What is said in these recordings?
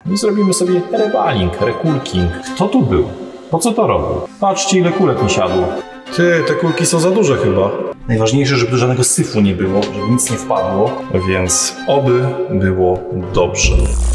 I zrobimy sobie rebaling, rekulking. Kto tu był? Po co to robił? Patrzcie, ile kulek mi siadło. Ty, te kulki są za duże chyba. Najważniejsze, żeby tu żadnego syfu nie było, żeby nic nie wpadło, więc oby było dobrze.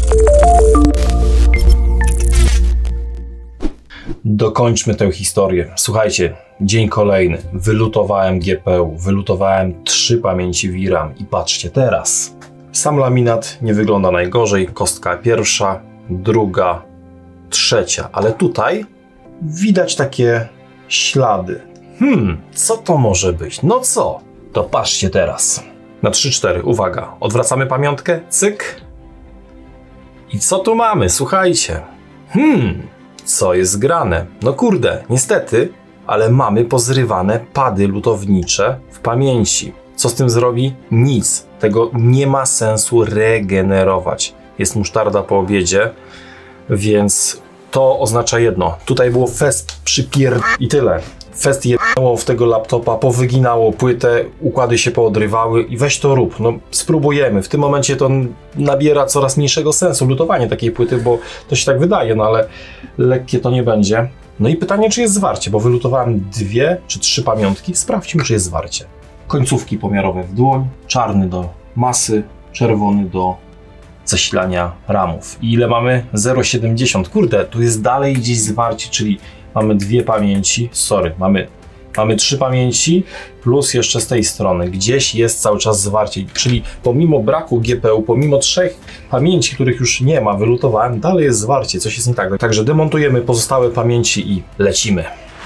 Dokończmy tę historię. Słuchajcie, dzień kolejny. Wylutowałem GPU, wylutowałem 3 pamięci VRAM i patrzcie teraz. Sam laminat nie wygląda najgorzej. Kostka pierwsza, druga, trzecia, ale tutaj widać takie ślady. Co to może być? No co? To patrzcie teraz. Na 3-4, uwaga. Odwracamy pamiątkę, cyk. I co tu mamy? Słuchajcie. Co jest grane? No kurde, niestety, ale mamy pozrywane pady lutownicze w pamięci. Co z tym zrobi? Nic. Tego nie ma sensu regenerować. Jest musztarda po obiedzie, więc to oznacza jedno. Tutaj było fest i tyle. Fest jednało w tego laptopa, powyginało płytę, układy się poodrywały i weź to rób. No spróbujemy. W tym momencie to nabiera coraz mniejszego sensu lutowanie takiej płyty, bo to się tak wydaje, no ale lekkie to nie będzie. No i pytanie, czy jest zwarcie, bo wylutowałem 2 czy 3 pamiątki. Sprawdźmy, czy jest zwarcie. Końcówki pomiarowe w dłoń, czarny do masy, czerwony do zasilania ramów. I ile mamy? 0,70. Kurde, tu jest dalej gdzieś zwarcie, czyli mamy 2 pamięci, mamy 3 pamięci plus jeszcze z tej strony. Gdzieś jest cały czas zwarcie, czyli pomimo braku GPU, pomimo 3 pamięci, których już nie ma, wylutowałem, dalej jest zwarcie, coś jest nie tak. Także demontujemy pozostałe pamięci i lecimy.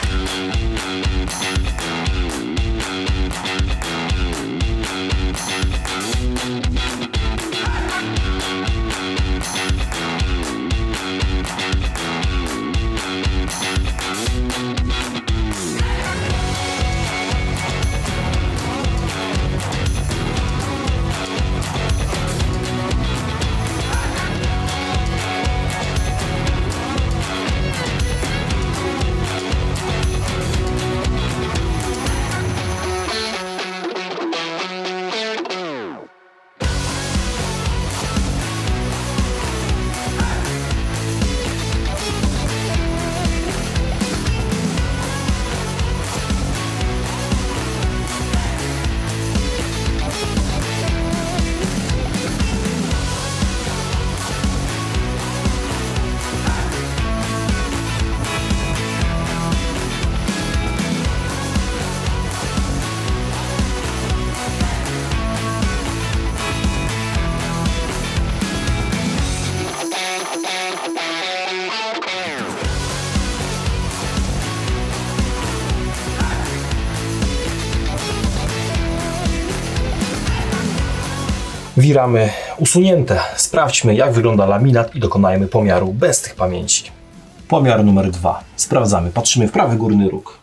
VRAMy usunięte. Sprawdźmy, jak wygląda laminat i dokonajmy pomiaru bez tych pamięci. Pomiar numer 2. Sprawdzamy. Patrzymy w prawy górny róg.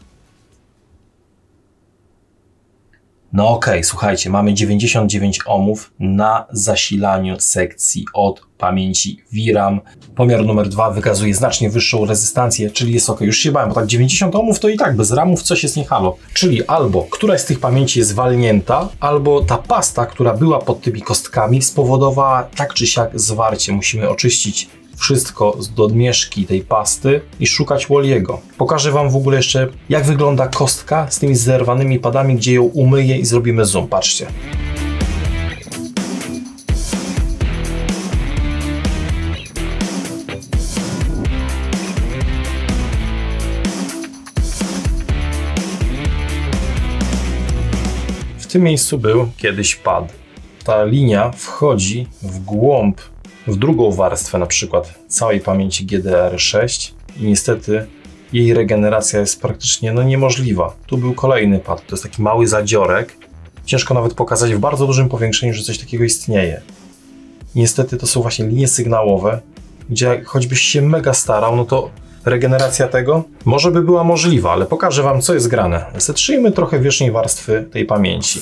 No okej, słuchajcie, mamy 99 ohmów na zasilaniu sekcji od pamięci VRAM. Pomiar numer 2 wykazuje znacznie wyższą rezystancję, czyli jest ok. Już się bałem, bo tak 90 ohmów to i tak bez ramów coś jest nie halo. Czyli albo któraś z tych pamięci jest walnięta, albo ta pasta, która była pod tymi kostkami, spowodowała tak czy siak zwarcie. Musimy oczyścić wszystko z odmieszki tej pasty i szukać Walliego. Pokażę Wam w ogóle jeszcze, jak wygląda kostka z tymi zerwanymi padami, gdzie ją umyję i zrobimy zoom. Patrzcie. W tym miejscu był kiedyś pad. Ta linia wchodzi w głąb, w drugą warstwę na przykład całej pamięci GDDR6 i niestety jej regeneracja jest praktycznie niemożliwa. Tu był kolejny pad, to jest taki mały zadziorek. Ciężko nawet pokazać w bardzo dużym powiększeniu, że coś takiego istnieje. Niestety to są właśnie linie sygnałowe, gdzie choćbyś się mega starał, no to regeneracja tego może by była możliwa, ale pokażę Wam, co jest grane. Zetrzyjmy trochę wierzchniej warstwy tej pamięci.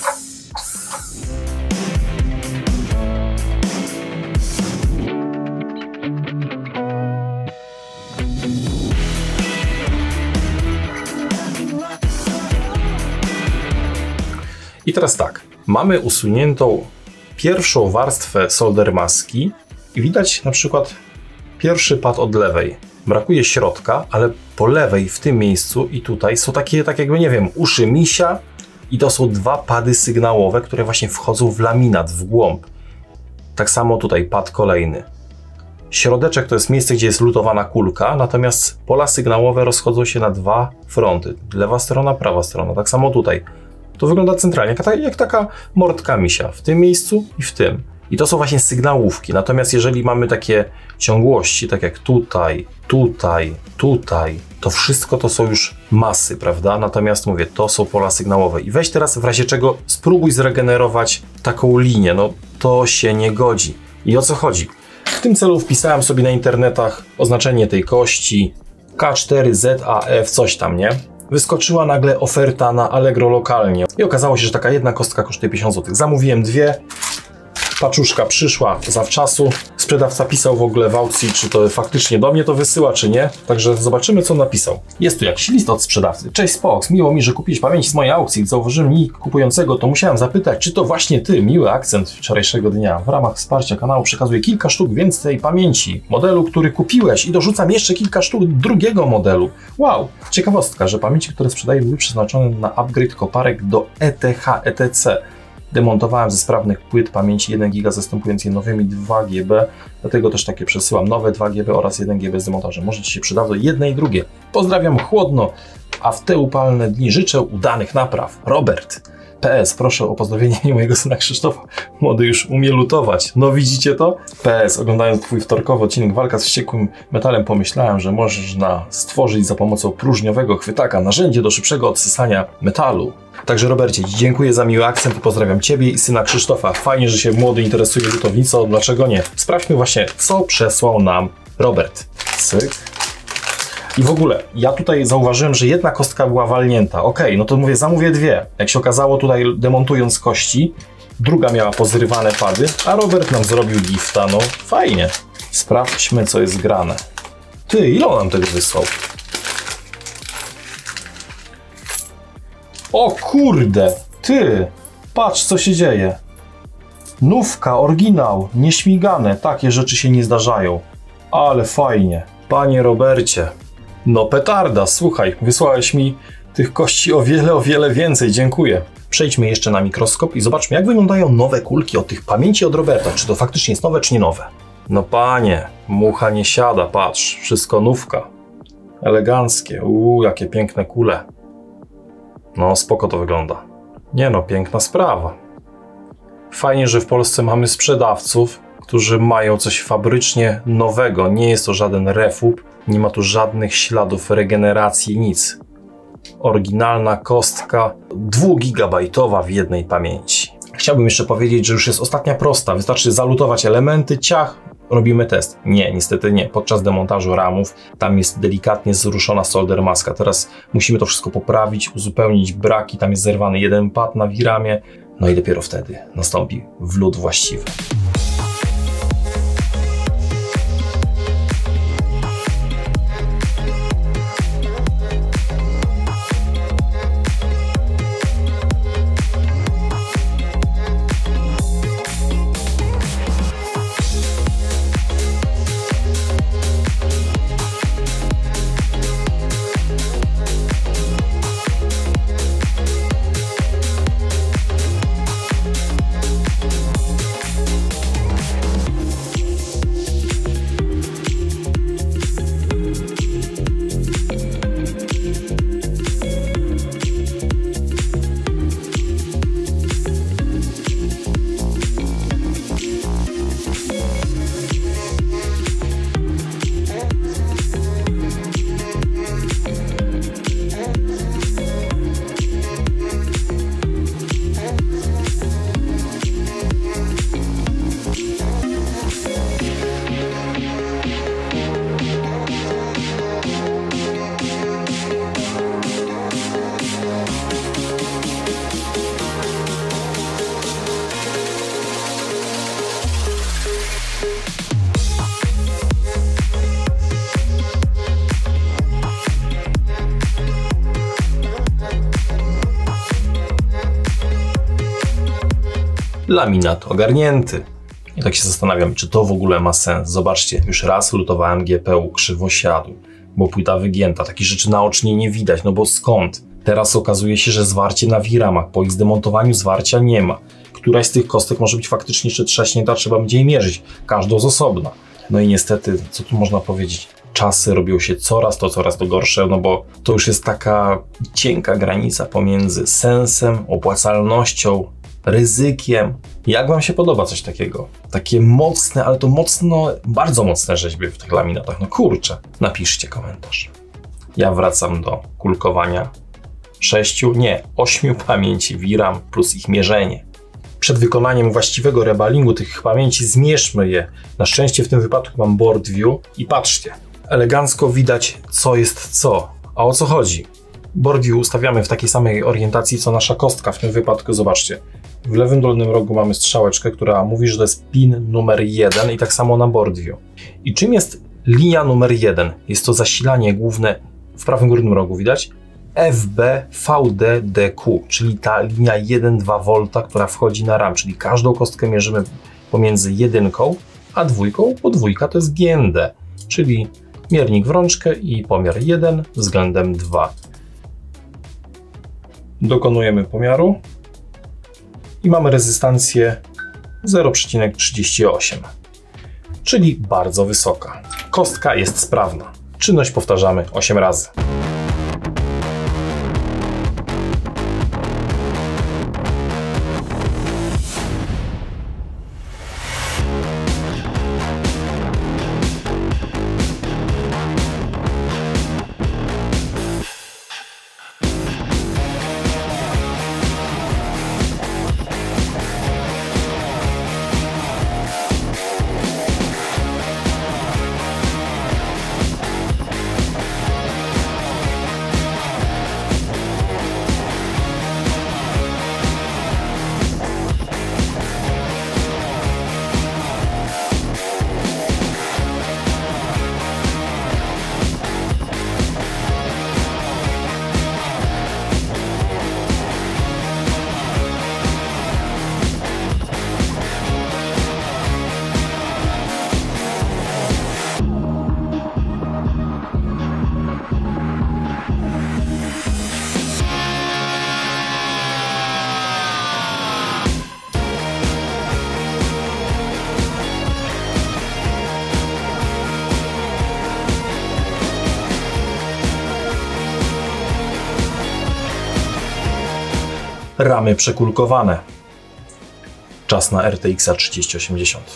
I teraz tak, mamy usuniętą pierwszą warstwę solder maski i widać na przykład Pierwszy pad od lewej. Brakuje środka, ale po lewej w tym miejscu i tutaj są takie, tak jakby, nie wiem, uszy misia i to są dwa pady sygnałowe, które właśnie wchodzą w laminat, w głąb. Tak samo tutaj pad kolejny. Środeczek to jest miejsce, gdzie jest lutowana kulka, natomiast pola sygnałowe rozchodzą się na dwa fronty. Lewa strona, prawa strona. Tak samo tutaj. To wygląda centralnie, jak taka mordka misia. W tym miejscu i w tym. I to są właśnie sygnałówki. Natomiast jeżeli mamy takie ciągłości, tak jak tutaj, tutaj, tutaj, to wszystko to są już masy, prawda? Natomiast mówię, to są pola sygnałowe. I weź teraz w razie czego spróbuj zregenerować taką linię. No to się nie godzi. I o co chodzi? W tym celu wpisałem sobie na internetach oznaczenie tej kości K4ZAF, coś tam, nie? Wyskoczyła nagle oferta na Allegro lokalnie i okazało się, że taka jedna kostka kosztuje 50 zł. Zamówiłem dwie, paczuszka przyszła zawczasu, sprzedawca pisał w ogóle w aukcji, czy to faktycznie do mnie to wysyła, czy nie. Także zobaczymy, co napisał. Jest tu jakiś list od sprzedawcy. Cześć Spox, miło mi, że kupiłeś pamięć z mojej aukcji. Gdy zauważyłem nick kupującego, to musiałem zapytać, czy to właśnie ty, miły akcent wczorajszego dnia. W ramach wsparcia kanału przekazuję kilka sztuk więcej pamięci modelu, który kupiłeś i dorzucam jeszcze kilka sztuk drugiego modelu. Wow, ciekawostka, że pamięci, które sprzedaję, były przeznaczone na upgrade koparek do ETH, ETC. Demontowałem ze sprawnych płyt pamięci 1 GB, zastępując je nowymi 2 GB, dlatego też takie przesyłam, nowe 2 GB oraz 1 GB z demontażem. Może Ci się przydadzą jedne i drugie. Pozdrawiam chłodno, a w te upalne dni życzę udanych napraw. Robert. PS, proszę o pozdrowienie mojego syna Krzysztofa. Młody już umie lutować. No widzicie to? PS, oglądając Twój wtorkowy odcinek Walka z wściekłym metalem, pomyślałem, że można stworzyć za pomocą próżniowego chwytaka narzędzie do szybszego odsysania metalu. Także Robercie, dziękuję za miły akcent i pozdrawiam Ciebie i syna Krzysztofa. Fajnie, że się młody interesuje lutownicą, dlaczego nie? Sprawdźmy właśnie, co przesłał nam Robert. Cyk. I w ogóle, ja tutaj zauważyłem, że jedna kostka była walnięta. Okej, no to mówię, zamówię dwie. Jak się okazało, tutaj demontując kości, druga miała pozrywane pady, a Robert nam zrobił gifta. No fajnie. Sprawdźmy, co jest grane. Ty, ile on nam tego wysłał? O kurde, ty, patrz, co się dzieje. Nówka, oryginał, nieśmigane, takie rzeczy się nie zdarzają. Ale fajnie. Panie Robercie, no petarda, słuchaj, wysłałeś mi tych kości o wiele więcej, dziękuję. Przejdźmy jeszcze na mikroskop i zobaczmy, jak wyglądają nowe kulki od tych pamięci od Roberta. Czy to faktycznie jest nowe, czy nie nowe? No panie, mucha nie siada, patrz, wszystko nówka. Eleganckie, jakie piękne kule. No spoko to wygląda. Nie no, piękna sprawa. Fajnie, że w Polsce mamy sprzedawców, którzy mają coś fabrycznie nowego. Nie jest to żaden refub, nie ma tu żadnych śladów regeneracji, nic. Oryginalna kostka 2-gigabajtowa w jednej pamięci. Chciałbym jeszcze powiedzieć, że już jest ostatnia prosta. Wystarczy zalutować elementy, ciach, robimy test. Nie, niestety nie. Podczas demontażu ramów tam jest delikatnie zruszona solder maska. Teraz musimy to wszystko poprawić, uzupełnić braki. Tam jest zerwany jeden pad na VRAMie. No i dopiero wtedy nastąpi wlot właściwy. Laminat ogarnięty. I tak się zastanawiam, czy to w ogóle ma sens. Zobaczcie, już raz lutowałem GPU, krzywo siadł, bo płyta wygięta. Takich rzeczy naocznie nie widać, no bo skąd? Teraz okazuje się, że zwarcie na VRAMach, po ich zdemontowaniu zwarcia nie ma. Któraś z tych kostek może być faktycznie jeszcze trzaśnięta, trzeba będzie jej mierzyć, każdą z osobna. No i niestety, co tu można powiedzieć, czasy robią się coraz to gorsze, no bo to już jest taka cienka granica pomiędzy sensem, opłacalnością, ryzykiem. Jak wam się podoba coś takiego? Takie mocne, ale to mocno, bardzo mocne rzeźby w tych laminatach. No kurczę, napiszcie komentarz. Ja wracam do kulkowania 8 pamięci VRAM plus ich mierzenie. Przed wykonaniem właściwego rebalingu tych pamięci zmierzmy je. Na szczęście w tym wypadku mam board view i patrzcie, elegancko widać co jest co. A o co chodzi? Board view ustawiamy w takiej samej orientacji co nasza kostka. W tym wypadku zobaczcie, w lewym dolnym rogu mamy strzałeczkę, która mówi, że to jest pin numer 1 i tak samo na board view. I czym jest linia numer 1? Jest to zasilanie główne w prawym górnym rogu, widać? FBVDDQ, czyli ta linia 1,2 V, która wchodzi na RAM, czyli każdą kostkę mierzymy pomiędzy 1 a 2, bo 2 to jest GND, czyli miernik w rączkę i pomiar 1 względem 2. Dokonujemy pomiaru i mamy rezystancję 0,38, czyli bardzo wysoka. Kostka jest sprawna. Czynność powtarzamy 8 razy. Ramy przekulkowane. Czas na RTX 3080.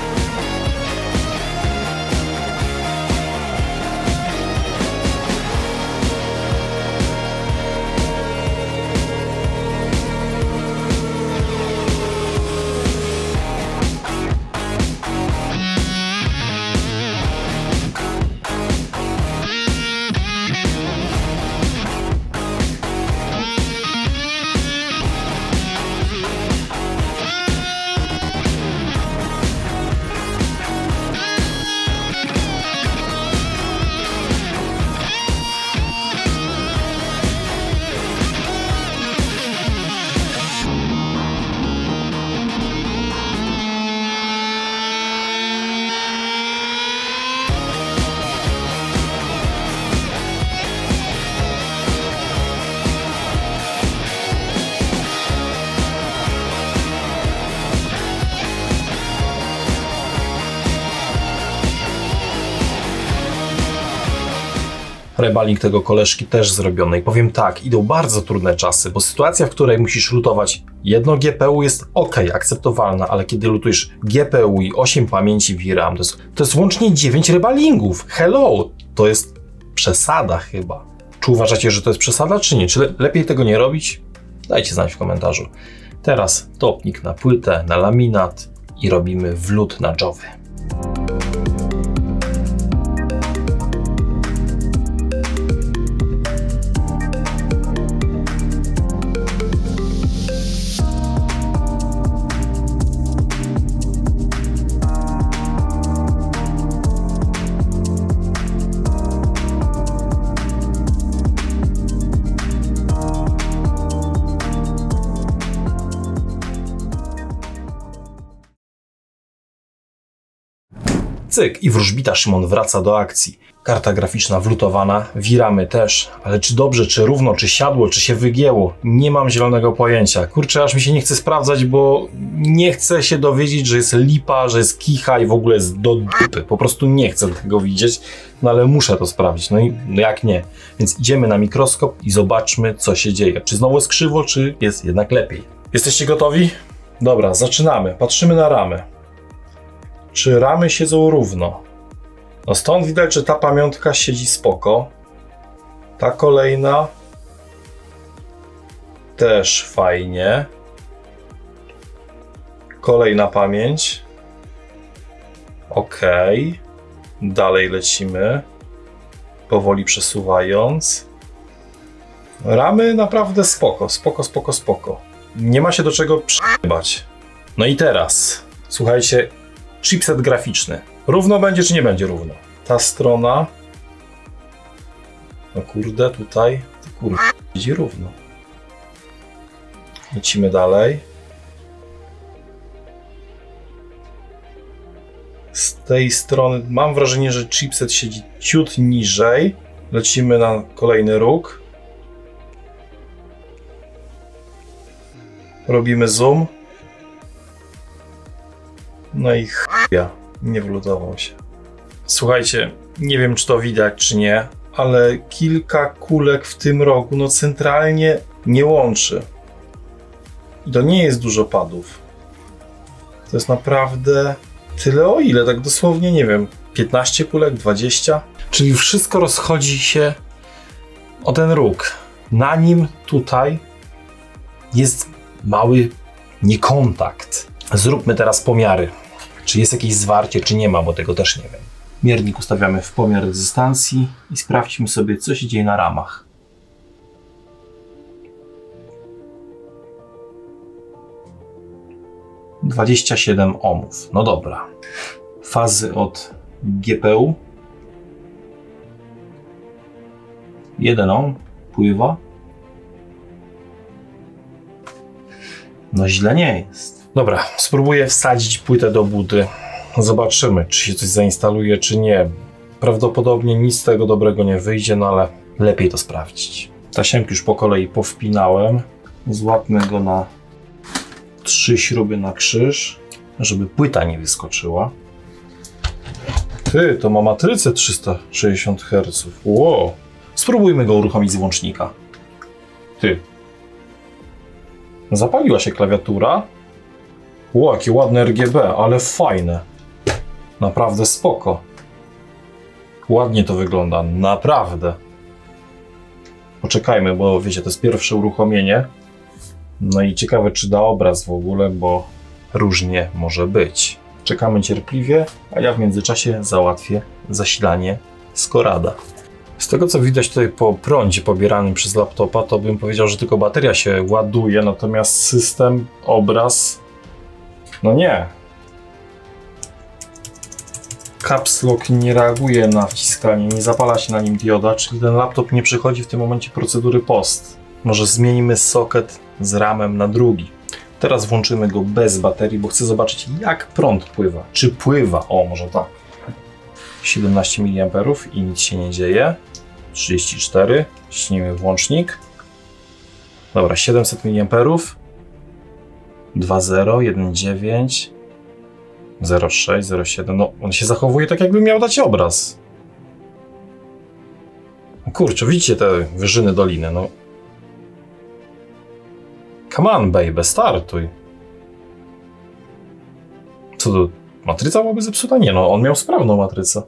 Rebaling tego koleżki też zrobiony i powiem tak, idą bardzo trudne czasy, bo sytuacja, w której musisz lutować jedno GPU jest ok, akceptowalna, ale kiedy lutujesz GPU i 8 pamięci VRAM, to jest łącznie 9 rebalingów. Hello! To jest przesada chyba. Czy uważacie, że to jest przesada, czy nie? Czy lepiej tego nie robić? Dajcie znać w komentarzu. Teraz topnik na płytę, na laminat i robimy wlot na dżowy. cyk i wróżbita Szymon wraca do akcji. Karta graficzna wlutowana, wiramy też, ale czy dobrze, czy równo, czy siadło, czy się wygięło, nie mam zielonego pojęcia. Kurczę, aż mi się nie chce sprawdzać, bo nie chcę się dowiedzieć, że jest lipa, że jest kicha i w ogóle jest do dupy. Po prostu nie chcę tego widzieć, no ale muszę to sprawdzić, no i no jak nie. Więc idziemy na mikroskop i zobaczmy, co się dzieje. Czy znowu jest krzywo, czy jest jednak lepiej. Jesteście gotowi? Dobra, zaczynamy. Patrzymy na ramy. Czy ramy siedzą równo? No stąd widać, że ta pamiątka siedzi spoko. Ta kolejna też fajnie. Kolejna pamięć. Ok. Dalej lecimy. Powoli przesuwając. Ramy naprawdę spoko, spoko. Nie ma się do czego przybać. No i teraz, słuchajcie, chipset graficzny. Równo będzie, czy nie będzie równo? Ta strona. No kurde, tutaj. Kurde, będzie równo. Lecimy dalej. Z tej strony mam wrażenie, że chipset siedzi ciut niżej. Lecimy na kolejny róg. Robimy zoom. No i chuja, nie wlutował się. Słuchajcie, nie wiem, czy to widać, czy nie, ale kilka kulek w tym rogu, no centralnie nie łączy. I to nie jest dużo padów. To jest naprawdę tyle, o ile, tak dosłownie, nie wiem, 15 kulek, 20? Czyli wszystko rozchodzi się o ten róg. Na nim tutaj jest mały niekontakt. Zróbmy teraz pomiary. Czy jest jakieś zwarcie, czy nie ma, bo tego też nie wiem. Miernik ustawiamy w pomiar dystancji i sprawdźmy sobie, co się dzieje na ramach. - 27 ohmów. No dobra. Fazy od GPU. 1 ohm. Pływa. No źle nie jest. Dobra, spróbuję wsadzić płytę do budy. Zobaczymy, czy się coś zainstaluje, czy nie. Prawdopodobnie nic z tego dobrego nie wyjdzie, no ale lepiej to sprawdzić. Tasiemki już po kolei powpinałem. Złapmy go na 3 śruby na krzyż, żeby płyta nie wyskoczyła. Ty, to ma matrycę 360 Hz. Wow. Spróbujmy go uruchomić z włącznika. Ty. Zapaliła się klawiatura. Ło, jakie ładne RGB, ale fajne. Naprawdę spoko. Ładnie to wygląda, naprawdę. Poczekajmy, bo wiecie, to jest pierwsze uruchomienie. No i ciekawe, czy da obraz w ogóle, bo różnie może być. Czekamy cierpliwie, a ja w międzyczasie załatwię zasilanie z Corada. Z tego, co widać tutaj po prądzie pobieranym przez laptopa, to bym powiedział, że tylko bateria się ładuje, natomiast system, obraz, no nie. Caps Lock nie reaguje na wciskanie, nie zapala się na nim dioda, czyli ten laptop nie przechodzi w tym momencie procedury post. Może zmienimy socket z ramem na drugi. Teraz włączymy go bez baterii, bo chcę zobaczyć, jak prąd pływa. Czy pływa? O, może tak. 17 mA i nic się nie dzieje. 34. Ciśnijmy włącznik. Dobra, 700 mA. 2.0, 1.9, 0.6, 0.7. No, on się zachowuje tak, jakby miał dać obraz. Kurczę, widzicie te wyżyny doliny, no. Come on, baby, startuj. Co to? Matryca byłaby zepsuta? Nie, no, on miał sprawną matrycę.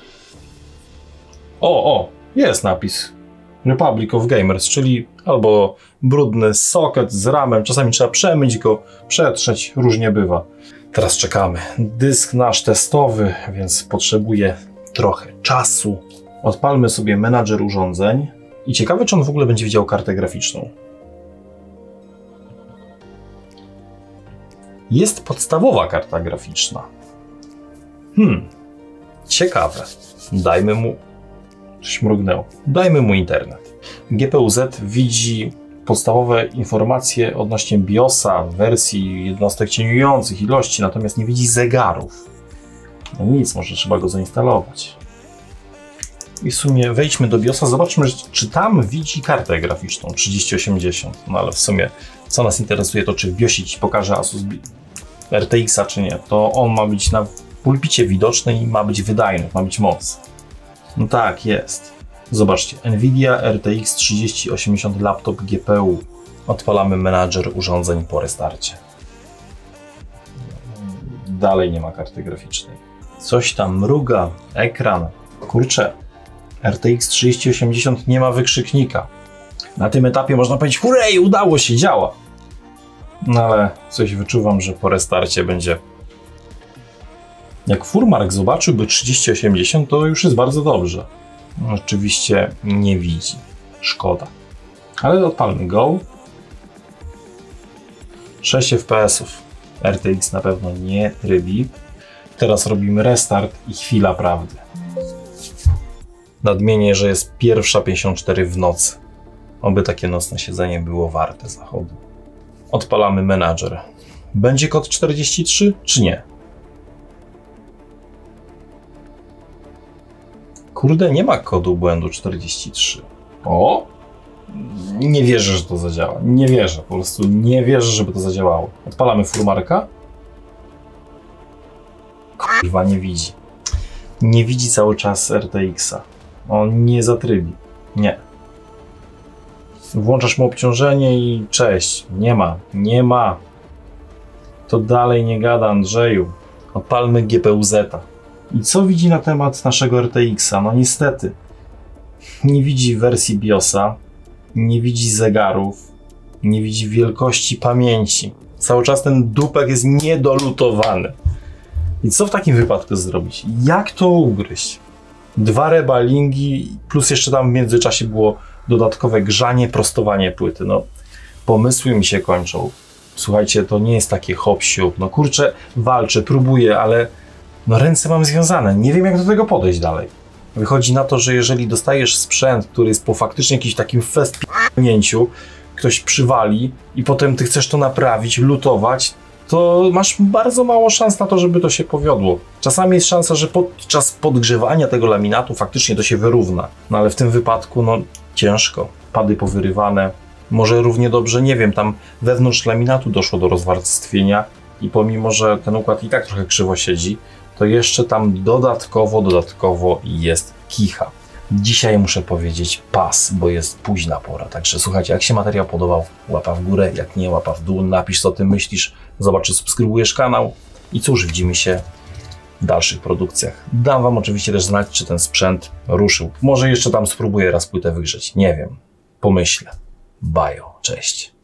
O, jest napis. Republic of Gamers, czyli albo brudny socket z ramem, czasami trzeba przemyć go, przetrzeć, różnie bywa. Teraz czekamy. Dysk nasz testowy, więc potrzebuje trochę czasu. Odpalmy sobie menadżer urządzeń i ciekawe, czy on w ogóle będzie widział kartę graficzną. Jest podstawowa karta graficzna. Ciekawe. Dajmy mu... Coś mrugnęło. Dajmy mu internet. GPU-Z widzi podstawowe informacje odnośnie BIOSa, wersji jednostek cieniujących, ilości, natomiast nie widzi zegarów. No nic, może trzeba go zainstalować. I w sumie wejdźmy do BIOSa, zobaczmy, czy tam widzi kartę graficzną 3080. No ale w sumie, co nas interesuje, to czy w BIOSie ci pokaże Asus RTX-a, czy nie. To on ma być na pulpicie widoczny i ma być wydajny, ma być moc. No tak, jest. Zobaczcie, Nvidia RTX 3080 laptop GPU. Odpalamy menadżer urządzeń po restarcie. Dalej nie ma karty graficznej. Coś tam mruga, ekran. Kurczę, RTX 3080 nie ma wykrzyknika. Na tym etapie można powiedzieć, hurray, udało się, działa. No ale coś wyczuwam, że po restarcie będzie... Jak Furmark zobaczyłby 3080, to już jest bardzo dobrze. Oczywiście nie widzi. Szkoda. Ale odpalmy go. 6 FPS-ów. RTX na pewno nie trybi. Teraz robimy restart i chwila prawdy. Nadmienię, że jest 1:54 w nocy. Oby takie nocne siedzenie było warte zachodu. Odpalamy menadżer. Będzie kod 43 czy nie? Kurde, nie ma kodu błędu 43. O! Nie wierzę, że to zadziała. Nie wierzę, po prostu nie wierzę, żeby to zadziałało. Odpalamy Furmarka. Kurwa, nie widzi. Nie widzi cały czas RTX-a. On nie zatrybi. Nie. Włączasz mu obciążenie i cześć. Nie ma. Nie ma. To dalej nie gada, Andrzeju. Odpalmy GPU Zeta. I co widzi na temat naszego RTX-a? No niestety. Nie widzi wersji BIOSa. Nie widzi zegarów. Nie widzi wielkości pamięci. Cały czas ten dupek jest niedolutowany. I co w takim wypadku zrobić? Jak to ugryźć? 2 rebalingi, plus jeszcze tam w międzyczasie było dodatkowe grzanie, prostowanie płyty. No, pomysły mi się kończą. Słuchajcie, to nie jest takie hop-siup. No kurczę, walczę, próbuję, ale no ręce mam związane. Nie wiem, jak do tego podejść dalej. Wychodzi na to, że jeżeli dostajesz sprzęt, który jest po faktycznie jakimś takim festpnięciu, ktoś przywali i potem ty chcesz to naprawić, lutować, to masz bardzo mało szans na to, żeby to się powiodło. Czasami jest szansa, że podczas podgrzewania tego laminatu faktycznie to się wyrówna. No ale w tym wypadku, no ciężko. Pady powyrywane. Może równie dobrze, nie wiem, tam wewnątrz laminatu doszło do rozwarstwienia i pomimo, że ten układ i tak trochę krzywo siedzi, to jeszcze tam dodatkowo jest kicha. Dzisiaj muszę powiedzieć pas, bo jest późna pora. Także słuchajcie, jak się materiał podobał, łapa w górę, jak nie, łapa w dół, napisz, co ty myślisz, zobacz, czy subskrybujesz kanał i cóż, widzimy się w dalszych produkcjach. Dam wam oczywiście też znać, czy ten sprzęt ruszył. Może jeszcze tam spróbuję raz płytę wygrzeć, nie wiem, pomyślę. Bajo, cześć.